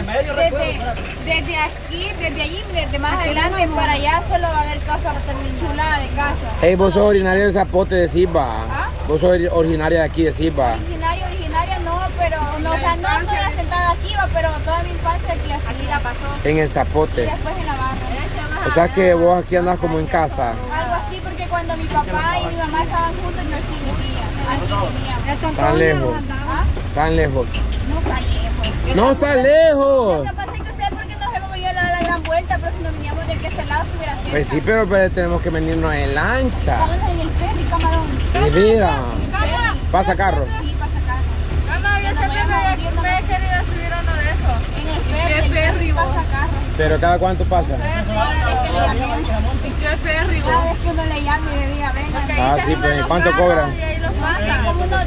desde aquí, desde allí, desde más adelante para allá solo va a haber cosas chuladas de casa. Hey, vos sos originaria del Zapote de Silva. ¿Ah? Vos sos originaria de aquí de Silva. Originaria no, pero no, o sea, no estoy asentada aquí, pero toda mi infancia aquí la pasó. En el Zapote. Y después en Navarra. O sea que vos aquí andás como en casa. Algo así, porque cuando mi papá y mi mamá estaban juntos, yo aquí vivía. Así vivía. Tan lejos. ¿Ah? Tan lejos. No está lejos. ¡No está lejos! Lo que pasa es que ustedes porque nos hemos venido a dar la gran vuelta, pero si nos veníamos de aquel lado estuviera cerca. Pues sí, pero tenemos que venirnos en lancha. Vámonos en el ferry, camarón. Mi vida. Ferry. ¿Pasa carro? Sí, pasa carro. Cama, yo siempre me he querido subir uno de esos. En el ferry. ¿Qué ferry, vos? Pasa carro. ¿Pero cada cuánto pasa? ¿Qué ferry, Cada vos? vez que uno le llame y le diga, venga. Ah, sí, pues ¿y cuánto cobran? Y ahí los pasan. Como unos $10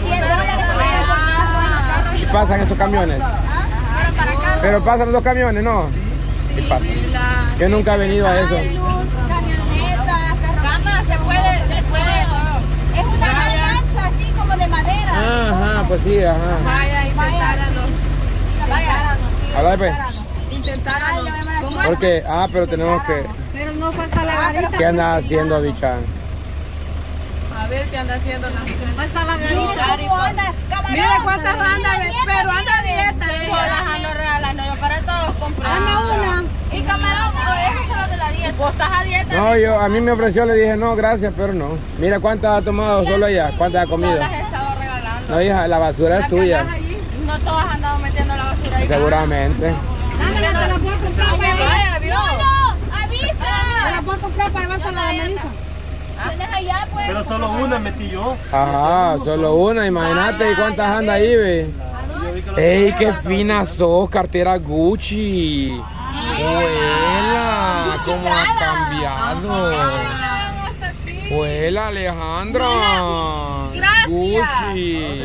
por ¿Y pasan esos camiones? para acá. Pero pasan los camiones, ¿no? Sí pasan. Yo nunca he venido a eso. Hay luz, camionetas, carros. Cama, se puede. Es una lancha así como de madera. Ajá, pues sí, ajá. Vaya, intentáralo. Habla pues. Intentáralo. ¿Cómo es? Porque, pero tenemos que... Pero no falta la garita. ¿Qué andas haciendo, bicha? A ver qué anda haciendo la mujer. Falta la garita. ¿Cómo andas, camarón? Mira cuántas anda, pero anda a dieta. las ando regalando yo para todos comprar. Dame una. Y camarón, esos son los de la dieta. ¿Vos estás a dieta? No, a mí me ofreció, le dije no, gracias, pero no. Mira cuántas ha tomado solo ella, cuántas ha comido. Las he estado regalando. No, hija, la basura es tuya. No todas han andado metiendo la basura ahí. Seguramente. Dámela, te la puedo comprar para llevar. Vaya, ¿vio? No, avisa. Te la puedo comprar para llevársela a la Melissa. ¿Tienes allá, pues? Pero solo una metí yo. Ajá, solo una, imagínate, ¿y cuántas anda ahí, ve? ¡Ey, qué fina sos, cartera Gucci! ¡Huela! ¿Cómo has cambiado? ¡Huela, Alejandra! Gracias. ¡Gucci!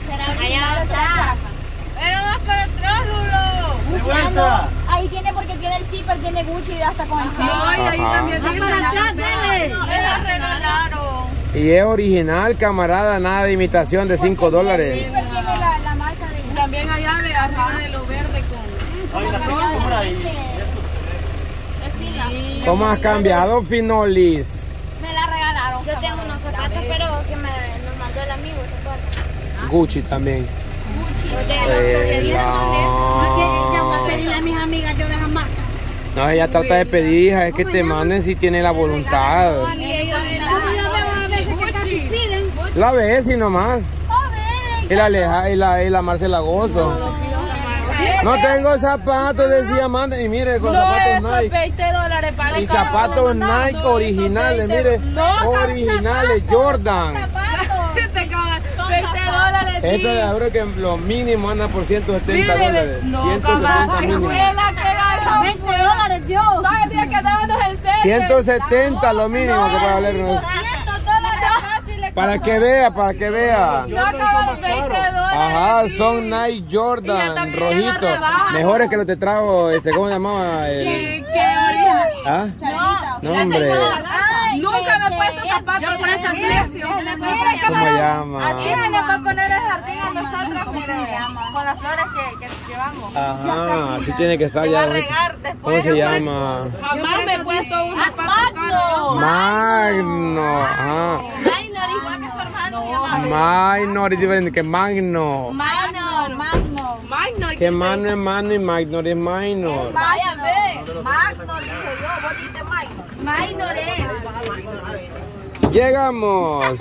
Pero más para atrás, Lulo. De vuelta. Ahí tiene porque tiene el zipper, tiene Gucci hasta con el sello. Ay, ahí Ajá. también Va para atrás, dele. Me la regalaron. Y es original, camarada, nada de imitación de $5. El zipper tiene la marca de Gucci. También allá de arriba de lo verde con... Ay, la textura y eso se ve. Es fila. ¿Cómo has cambiado, Finolis? Me la regalaron. Yo tengo unos zapatos, pero que nos mandó el amigo, ¿se acuerdan? Gucci también. Los de Florida son de esos. Porque ella va a pedirle a mis amigas yo de las marcas. No, ella trata de pedir, hija, es que te manden si tiene la voluntad. Como yo veo a veces que casi piden. La ves y nomás. Y la Aleja y la Marcela Gozo. No tengo zapatos, decía Amanda. Y mire, con zapatos Nike. $20 para Y zapatos Nike originales, mire. Originales, Jordan. Te cagan $20. Esto de ahora que lo mínimo anda por $170. No, 170 mínimo. $20, Dios. ¿Sabes el día que dábamos en serio? 170 lo mínimo que puede valer. $200 casi le Para que vea, para que vea. No acaban $20. Ajá, son Nike Y ya Jordan, también rojitos. la rebaja. Mejores que los te trajo, ¿cómo se llamaba? Qué original. ¿Ah? No, hombre. Nunca me he puesto zapatos por ese precio. ¿Cómo llama? Así se le va a poner el jardín a nosotros, mire, con las flores que llevamos. Ajá, así tiene que estar ya. ¿Cómo se llama? Jamás me he puesto un zapato caro. Magno. Ajá. Minor, igual que su hermano. Minor es diferente que Magno. Minor. Que Magno es Magno y Minor es Minor. Vaya, ve. Magno, dije yo, vos dijiste Magno. Minor es. Llegamos.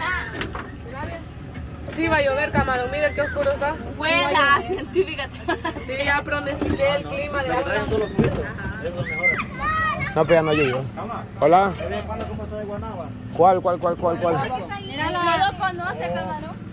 Sí, va a llover, camarón. Mira qué oscuro está. Huela, científica. Sí, ya pronostiqué el clima de ahora. No, pero ya no llovió. Hola. ¿Cuál? Míralo, no lo conoce, camarón.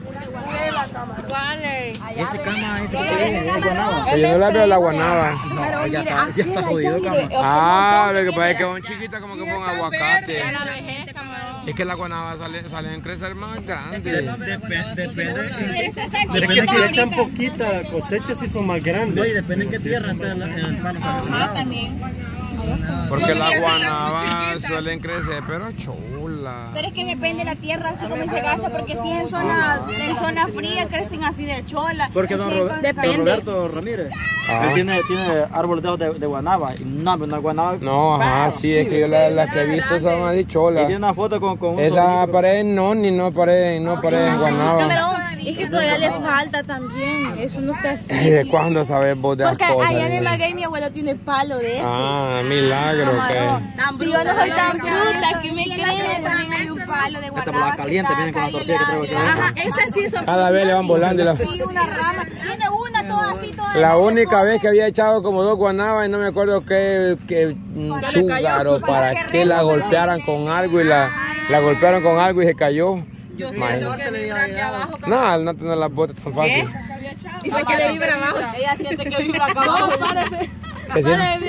Ese cama, ese que tiene, es guanaba. Yo no la veo la guanaba. No, ya está jodido, cama. Lo que pasa es que son chiquitas como que con aguacate. Es que la guanaba salen crecer más grandes. Depende si echan poquita cosecha, si son más grandes. No, y depende en qué tierra está el palo. Ajá, también. Porque las guanabas suelen crecer, pero chula. la... Pero es que depende de la tierra, así como se gasta, porque si en zona fría crecen así de chola. Porque don Roberto Ramírez, él tiene árboles de guanaba. Y no guanaba. No, ajá, sí, es que yo las que he visto son de chola. Y tiene una foto con esa pared no pared en guanaba. Es que todavía le falta también, eso no está así. ¿De cuándo sabes vos de las Porque cosas? allá en el maguey mi abuelo tiene palo de ese. Ah, milagro, que... Si yo no soy tan bruta, que me creen. También hay un palo de guanaba. Esta caliente viene con la tortilla que traigo aquí. Ajá, esas sí son. Cada vez le van volando y la... Sí, una rama. Tiene una toda así, toda. La única vez que había echado como 2 guanabas y no me acuerdo qué chúgaro para que la golpearan con algo y la golpearon con algo y se cayó. Yo siento que vibra aquí abajo. No, no tener las botas tan fácil. Y fue que le vibra abajo. Ella siente que vibra acá abajo. ¿Qué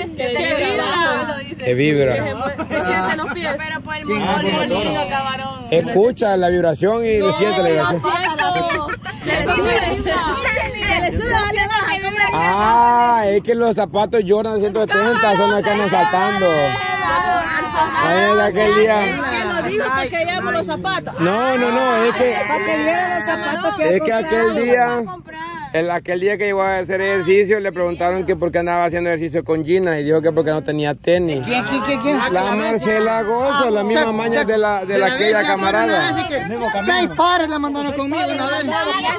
vibra? No siente los pies. Pero por el molino, camarón. Escucha la vibración y siente la vibración. Se le sube, dale baja. Ah, es que los zapatos Jordan 170 son los que andan saltando. Ay, aquel día. ¿Qué nos dijo para que veamos los zapatos? No, es que... Para que vieran los zapatos que Es que aquel día que llegó a hacer ejercicio le preguntaron que por qué andaba haciendo ejercicio con Gina y dijo que porque no tenía tenis. ¿Quién? La Marcela Gozo, la misma maña de la aquella camarada. 6 pares la mandaron conmigo una vez.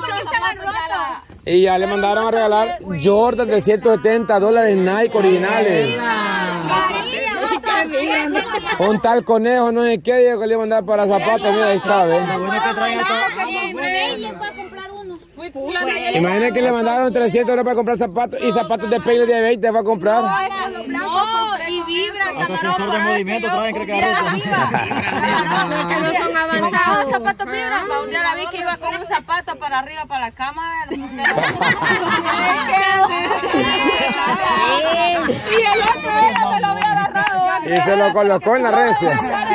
Y ya le mandaron a regalar Jordan de $170 Nike originales. Un tal conejo, no sé qué, dijo que le iba a mandar para zapatos. Mira, ahí está, ¿ves? Imagina que le mandaron $300 para comprar zapatos y zapatos de peine de 20 va a comprar. Y vibra, Hasta sensor de movimiento traen, creo que que no son avanzados. Los zapatos vibran. Un día la vi que iba con un zapato para arriba para la cama. Y el otro me lo había agarrado. Y se lo colocó en la recia.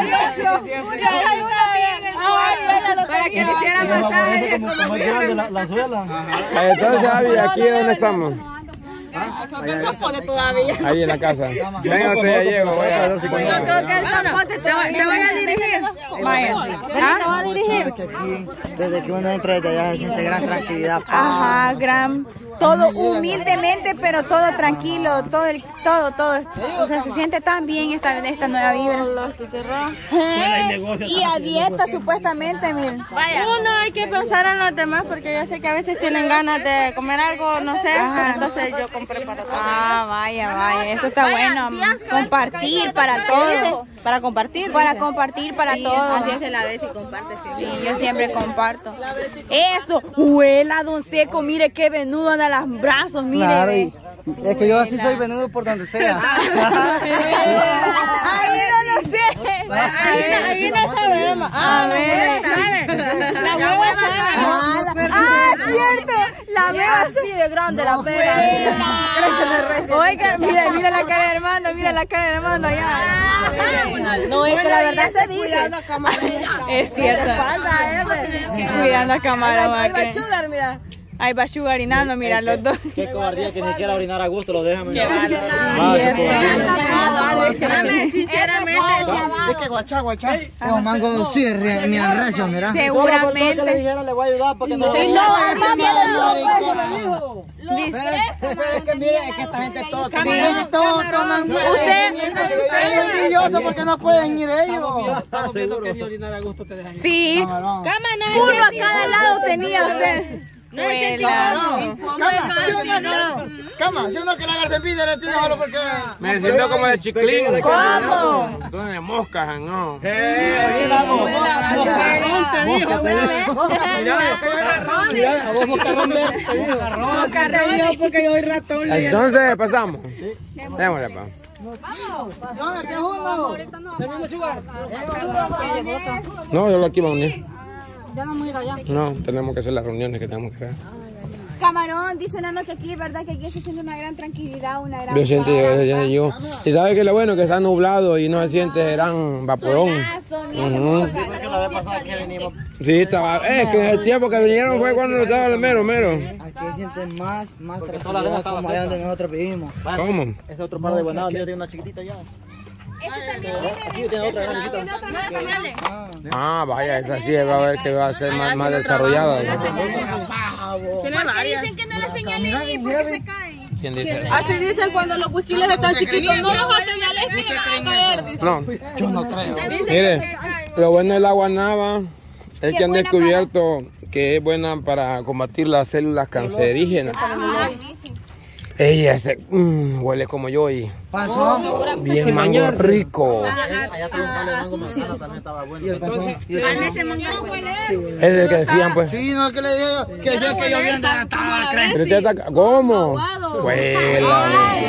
Para que le hicieran masaje. Como es grande la suela. Entonces, Avi, ¿aquí dónde estamos? Ahí en la casa. Venga, usted ya llego. Voy a ver si Yo creo que el zapote te voy a dirigir. Vaya. ¿Te va a dirigir? Porque aquí, desde que uno entra desde allá se siente gran tranquilidad. Ajá, gran. Todo humildemente, pero todo tranquilo, todo. O sea, se siente tan bien esta nueva vibra. Y a dieta, supuestamente, miren. Uno hay que pensar en los demás porque yo sé que a veces tienen ganas de comer algo, no sé. Entonces yo compré para todos. Ah, vaya, eso está bueno. Compartir para todos. Para compartir para todos. Así es la vez y comparte. Sí, yo siempre comparto. Eso, huela, don Seco, mire qué venudo anda los brazos, mire. Claro, es que yo así soy venudo por donde sea. Ahí no lo sé. Ahí no sabemos. A ver, La hueva cierto. La veo así de grande, la pera. Oiga, mira la cara de Armando, allá. No, es que la verdad se dice. Es cierto. Cuidando a Camarón. Ahí va a chugar, mira. Ahí va a chugarinando, mira, los dos. Qué cobardía que ni quiera orinar a gusto, lo dejan. Sinceramente, es que guachá. Los mangos sí, mira, recio, mira. Seguramente. Que le dijera, le voy a ayudar porque no. Dice. Es que mire, es que esta gente todos toman. Usted es orgulloso porque no pueden ir ellos. Estamos viendo que ni orinar a gusto te dejan. Sí. Uno a cada lado tenía usted. Cama, si uno que la agarra envidia le tira solo porque... Me siento como de chiclín. ¿Cómo? Entonces de moscas, ¿no? Moscarrón te dijo, mira, a vos moscarrón te dijo. Moscarrón porque yo soy ratón. Entonces pasamos. Démosle, pa. No, yo lo aquí vamos a unir. Ya no vamos a ir allá. No, tenemos que hacer las reuniones que tenemos que hacer. Camarón, dice Nando que aquí es verdad que aquí se siente una gran tranquilidad, una gran Yo siento, yo. Y sabes que lo bueno que está nublado y no se siente gran vaporón. Porque la vez pasada que venimos. Sí, estaba. Es que el tiempo que vinieron fue cuando estaba el mero. Aquí se siente más tranquilidad como allá donde nosotros vivimos. ¿Cómo? Ese otro par de guanadas, tiene una chiquitita ya. Aquí tiene otra grandecita. Ah, vaya, esa sí va a ver que va a ser más desarrollada. Dicen que no le señalen ahí porque se caen. ¿Quién dice? Así dicen cuando los huiquiles están chiquitos, no los señales que van a caer. No, yo no creo. Mire, lo bueno de la guanábana es que han descubierto que es buena para combatir las células cancerígenas. Ella huele como yo y bien mango rico. Allá tengo un palo de mango manzana, también estaba bueno. Es el que decían, pues. Sí, no, que le digo que decía que yo bien estaba creyendo. Pero usted está, ¿cómo? Huela.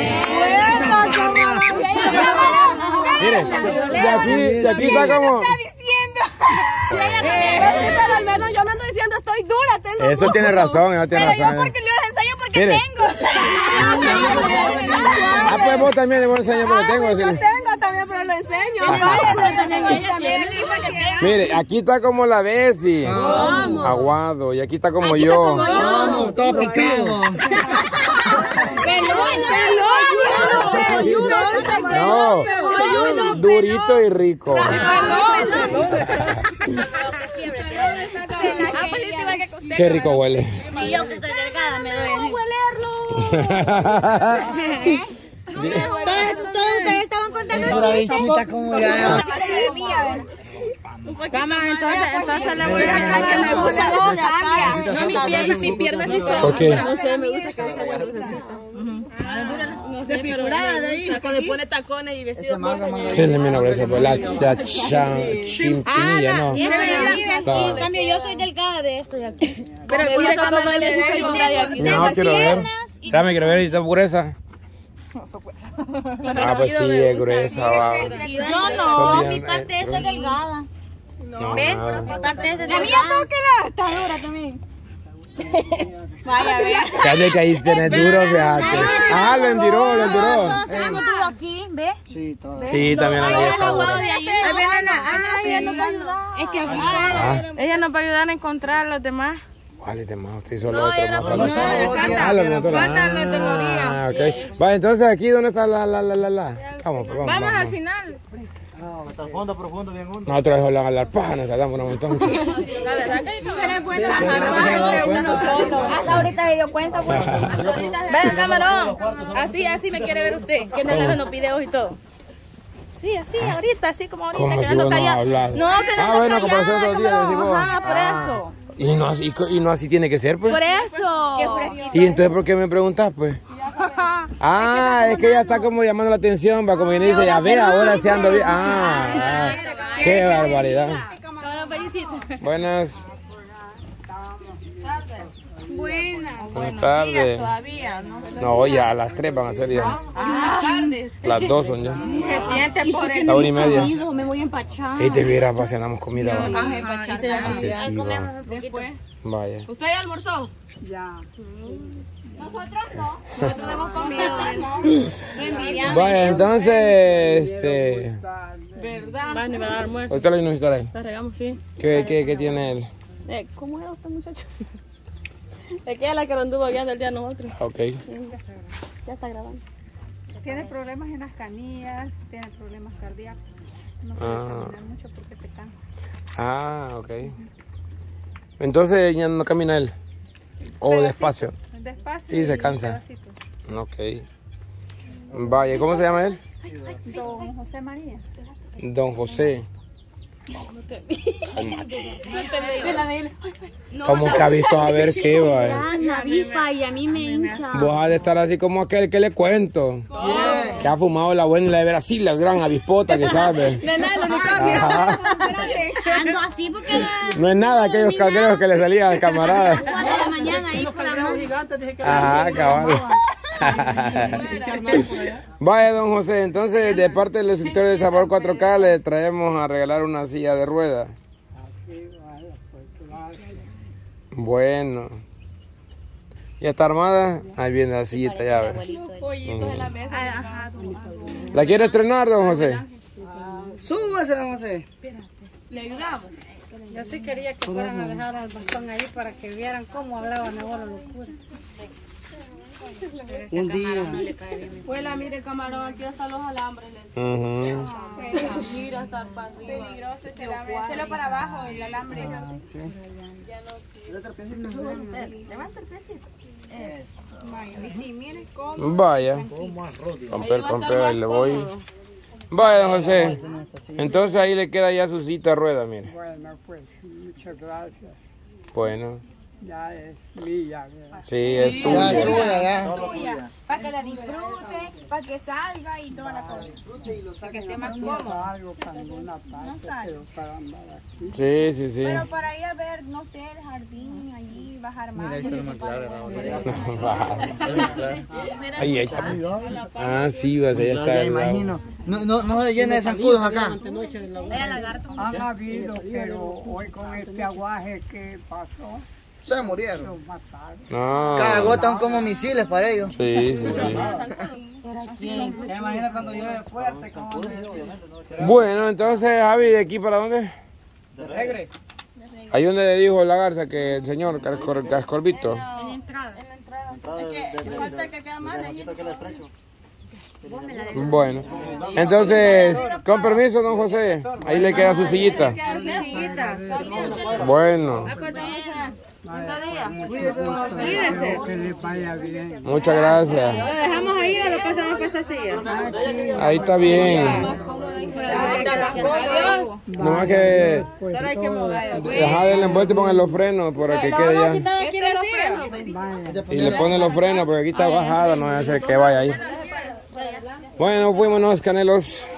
Mire, de aquí está como... Pero al menos yo no ando diciendo estoy dura, tengo. Eso tiene razón, eso tiene razón. Yo porque les enseño porque tengo. Ah, pues vos también le voy a enseñar porque tengo. Yo tengo también, pero lo enseño. Mire, aquí está como la Bessie. Aguado. Y aquí está como yo. Todo picado. No, durito y rico. Qué rico huele. Y yo que estoy delgada me doy así. Todos ustedes estaban contando chistes. Cama, entonces le voy a dejar que me gusta no mi pierna sí son. ¿Por qué? No sé, me gusta que sea lucecita. No sé, figurada de ahí. Cuando pone tacones y vestido corto. Sí, es menos gruesa, pues la chimpinilla, ¿no? En cambio, yo soy delgada de esto de aquí. Pero mire cómo no le soy dura de aquí. No, quiero ver. Dame, quiero ver, ¿y está gruesa? Ah, pues sí, es gruesa, va. Yo no, mi parte es delgada. ¿Ves? Mi parte es delgada. La mía tóquela. Está dura también. Vaya, vea. Ya le caíste en el duro, fíjate. Ah, lo endiró. Todos tenemos duro aquí, ¿ves? Sí, todo. Sí, también la Ella es está aguado dura. de allí. Ella nos va a ayudar. Es que aquí Ella nos va a ayudar a encontrar a los demás. ¿Cuál demás? Usted hizo lo otro más faltan los de Ah, ok. Va, entonces aquí, ¿dónde está la? Vamos, pues, Vamos al final. Hasta el fondo, profundo, bien hondo. Nosotros dejamos hablar paja, nos tratamos un montón. La verdad que eres buen hasta ahorita se dio cuenta. Ven, camarón. Así me quiere ver usted. Que no le dando videos y todo. Sí, así, ahorita, así como ahorita. Como que si ando vos no callado. hablas. No, que no ando bueno, como callado, todos los días, camarón. decís vos. Ajá, por eso. Y no así tiene que ser, pues. Por eso. ¿Y entonces por qué me preguntas, pues? Ah, es que ella está como llamando la atención, va, como quien dice, ya ve, ahora se anda bien. Ah, qué barbaridad. Buenas. Buenas tardes. Todavía, ¿no? No, ya a las 3 van a ser ya. Las 2 son ya. Se siente por el... La 1:30. Me voy a empachar. Y te viera, pues cenamos comida. ¿Va? Empachar. Que sí, va. Vaya. ¿Usted ya almorzó? Ya. Nosotros no. Nosotros hemos comido. Vaya, entonces, ¿Verdad? Van a dar almuerzo. ¿usted lo vino a visitar ahí? La regamos, sí. ¿Qué tiene él? ¿Cómo era usted, muchacho? Es que es la que lo anduvo guiando el día a nosotros. Ok. Ya está grabando. Tiene problemas en las canillas, tiene problemas cardíacos. No puede caminar mucho porque se cansa. Ah, ok. Entonces ya no camina él. O despacio. Despacio. Y se cansa. Ok. Vaya, ¿cómo se llama él? Don José María. Don José. No, ¿Cómo que ha visto a ver qué va? Una avispa y a mí me hincha. Vos has de estar así como aquel que le cuento. Que ha fumado la buena y la de ver así, la gran avispota que sabe. Ajá. Ando así porque... No es nada aquellos calderos que le salían al camarada. 4 de la mañana ahí por la mano. Ajá, cabal. Vaya, don José, entonces de parte de los suscriptores de Sabor 4K le traemos a regalar una silla de ruedas. Bueno. ¿Ya está armada? Ahí viene la sillita, ya ve. pollitos en la mesa. ¿La quiere estrenar, don José? Súbase, don José. ¿Le ayudamos? Yo sí quería que fueran a dejar al bastón ahí para que vieran cómo hablaban ahora locura. Un día. Abuela, mire camarón, aquí están los alambres. Mira, está para arriba. Peligroso ese alambre. Hacelo para abajo, el alambre. Ya no levanta el piecito. Eso. Vaya, y si mire cómo. Vaya. Romper, ahí le voy. Vaya, don José. Entonces ahí le queda ya su silla de rueda, mire. Bueno, pues, muchas gracias. Bueno. Ya es mía. Sí, es suya. Ya es suya. Para que la disfrute, para que salga y toda la cosa. Para que esté más cómodo. Algo para alguna parte, pero para andar aquí. Sí. Pero para ir a ver, no sé, el jardín, allí, bajar más. Mira, ahí está el McLaren ahora. Ahí está. Ah, sí, va a ser. Ya imagino. No se llena de zancudos acá. Han habido, pero hoy con este aguaje que pasó, Se murieron. los mataron. No. Cada gota son como misiles para ellos. Sí. ¿Te imaginas cuando llueve fuerte? Bueno, entonces, Javi, ¿de aquí para dónde? De regre. Ahí donde le dijo la garza que el señor Cascorvito. En la entrada. Es que falta que quede más allí. Bueno, entonces, con permiso, don José, ahí le queda su sillita. Bueno, Que le vaya bien. muchas gracias. ¿Lo dejamos ahí o lo pasamos para esta silla? Ahí está bien. No más que dejar el envuelto y poner los frenos para que quede ya. Y le pone los frenos porque aquí está bajada, no va a hacer que vaya ahí. Bueno, fuímonos, Canelos.